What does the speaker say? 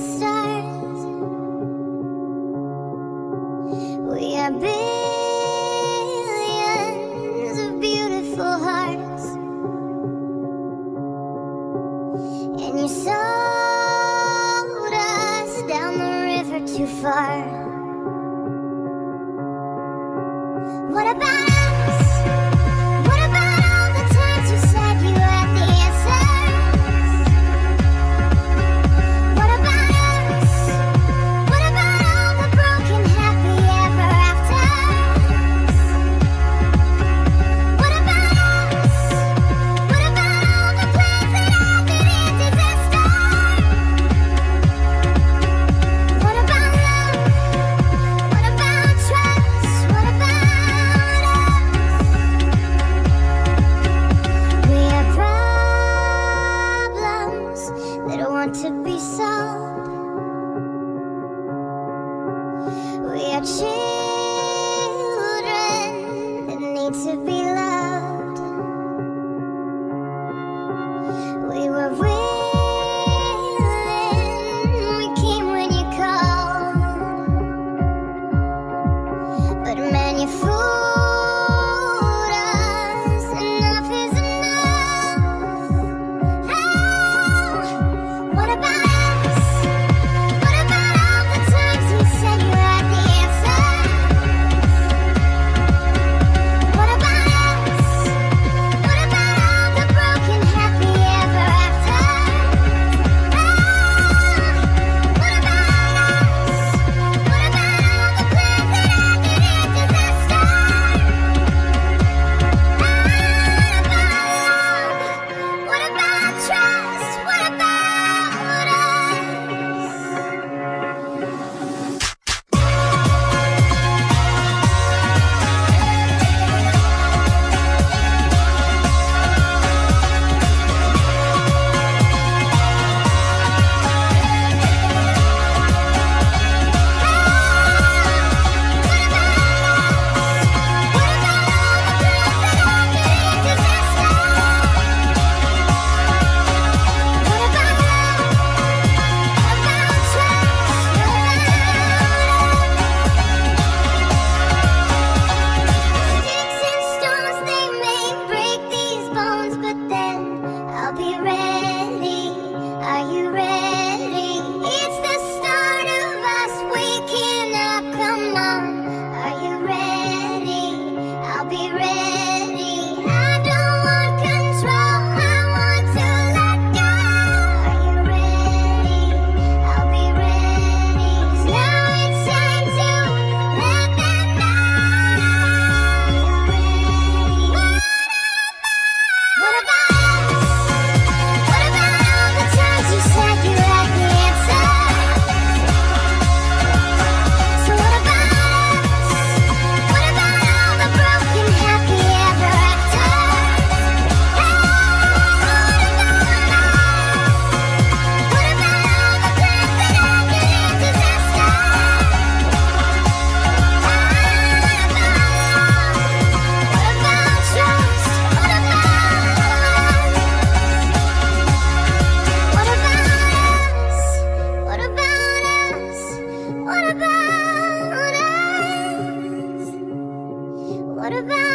stars. We are billions of beautiful hearts, and you sold us down the river too far. What about us? What about all the times you said you had the answers? What about us? What about all the broken happy ever afters? What about us? What about all the plans that ended in disaster? What about love? What about trust? What about us? We have problems that want to be solved. We are children that need to be loved. We were willing, we came when you called, but man, you fooled us. Enough is enough. Oh, what about us? What about all the times you said you had the answers? What about us? What about all the broken happy ever afters? Oh, what about us? What about all the plans that ended in disaster? What about trust? What about us? Sticks and stones, they may break these bones, but then I'll be ready. Are you ready? It's the start of us waking up. Come on, are you ready? I'll be ready. I don't want control, I want to let go. Are you ready? I'll be ready. 'Cause now it's time to let them know. Are you ready? What about us? What about all the times you said you had the answers? So what about us? What about all the broken happy ever afters? What about all the plans that ended in disaster? What about trust? What about us? What about us? What about us? What about us? What about